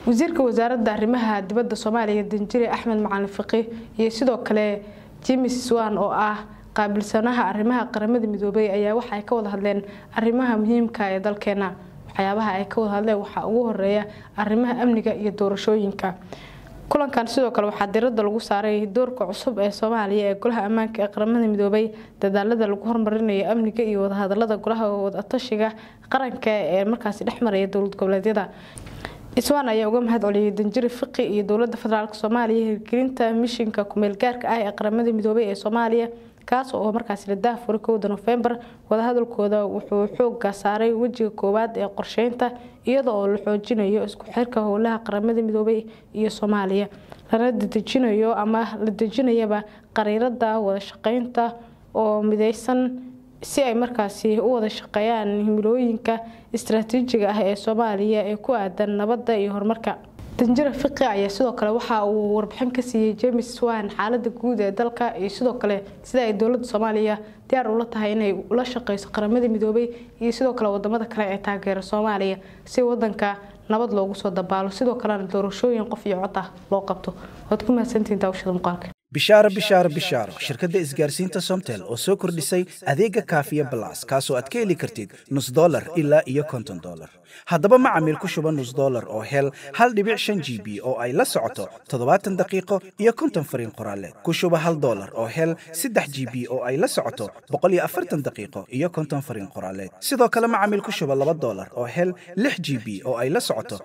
wasiirka wasaaradda arrimaha dibadda Soomaaliya Danjire Axmed Macalin Fiqi iyo sidoo kale James Swan oo ah qaabilsanaha arrimaha qaramada midoobay ayaa waxa ay ka wada hadleen arrimaha muhiimka ah ee dalkeena waxyaabaha ay ka wada hadleen waxa ugu horeeya arrimaha amniga iyo doorashooyinka kulankan sidoo kale waxa diiradda lagu saaray doorka cusub ee Soomaaliya ee golaha ammaanka ee qaramada midoobay dadaalada lagu horumarinayo amniga iyo wada hadallada golaha wada tashiga qaranka ee markaas dhexmaraya dawlad goboleedyada Iswaan ayaa uga mahad celiyay Danjire Fiqi iyo dawladda federaalka Soomaaliya hirgelinta mishinka kumeel gaarka ah ee qaramada midoobay ee Soomaaliya kaas oo markaas la daafuray 1 November wada hadalkooda wuxuu xoog saaray wajiga koowaad ee qorsheynta iyadoo la xoojinayo isku xirka howlaha qaramada midoobay iyo Soomaaliya lana dejinayo ama la dejinayaba qariirada wada shaqeynta oo midaysan si ay markaasi u wada shaqeeyaan himilooyinka istiraatiijiga ah ee Soomaaliya ee ku aadan nabadda iyo horumarka Danjire Fiqi ayaa sidoo kale waxa uu warbixin ka siiyay James Swan xaaladda guud ee dalka iyo sidoo kale sida ay dawladda Soomaaliya diyaar u tahay inay ula shaqeyso qaramada midoobay iyo sidoo kale wadamada kale ee taageera Soomaaliya si wadanka nabad loogu soo dabaalo sidoo kale doorashooyin qof iyo cod ah loo qabto wad ku mahadsantiin daawashada muuqaalka bishaaro shirkadda isgaarsiinta Somtel oo soo kordhisay adeega Kaafiya Plus kaasoo aad ka heli kartid $0 ilaa iyo $50 haddaba macaamiil ku shuba $0 oo hel 1.5 GB oo ay la socoto 70 daqiiqo iyo 50 fariin qoraale ku shuba $1 oo hel 3 GB oo ay la socoto 140 daqiiqo iyo 50 fariin qoraaleed sidoo kale macaamiil ku shuba $2 oo hel 6 GB oo ay la socoto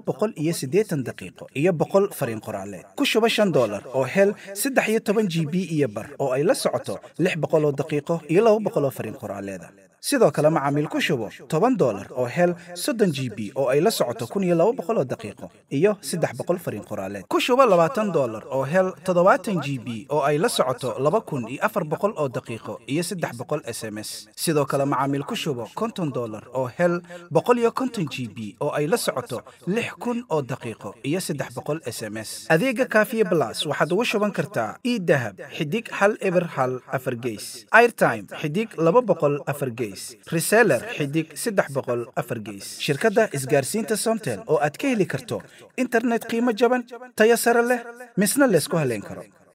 280 daqiiqo iyo 100 fariin qoraaleed ku shuba $5 oo hel 10 GB iyo bar oo ay la socoto 600 daqiiqo iyo 200 fariin qoraaleeda sidoo kale macaamiil ku shubo $10 oo hel 30 GB oo ay la socoto 1200 daqiiqo iyo 300 fariin qoraaleed ku shubo $20 oo hel 70 GB oo ay la socoto 2400 oo daqiiqo iyo 300 SMS sidoo kale macaamiil ku shubo $50 oo hel 150 GB oo ay la socoto 6000 oo daqiiqo iyo 300 SMS adeega Kaafiya Plus waxaad ugu shuban kartaa idahab xidig hal eber hal afar gees airtime xidig 200 afar gees reseller xidig 300 afar gees shirkadda isgaarsiinta Somtel oo aad ka heli karto internet qiimo jaban tayo sare leh misna la isku haleyn karo